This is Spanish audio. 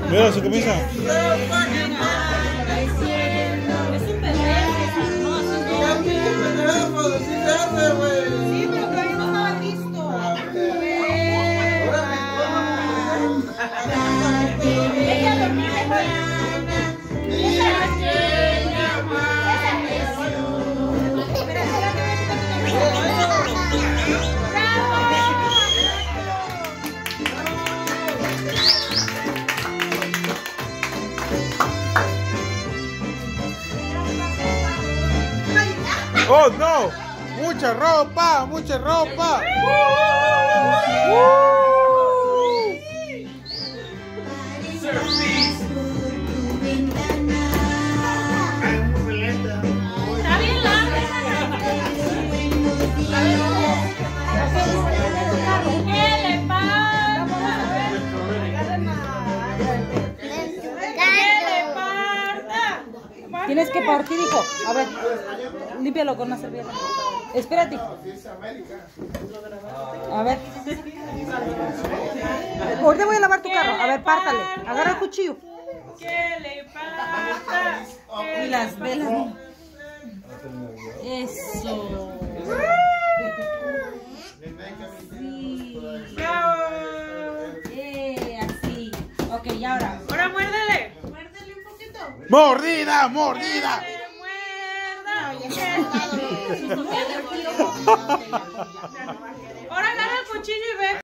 Mira su camisa. Es un bebé. Sí, pero todavía no estaba listo. Ella dormía. Oh no, mucha ropa, mucha ropa. Está bien larga. ¿Qué le pasa? ¿Qué le pasa? Tienes que partir, hijo. A ver, límpialo con una servilleta. Espérate. A ver. Ahorita voy a lavar tu carro. A ver, pártale. Agarra el cuchillo. ¿Qué le pasa? Y las velas. Eso. Bravo. Así. Ok, y ahora. Ahora muérdele. Muérdele un poquito. Mordida, mordida. Muerda.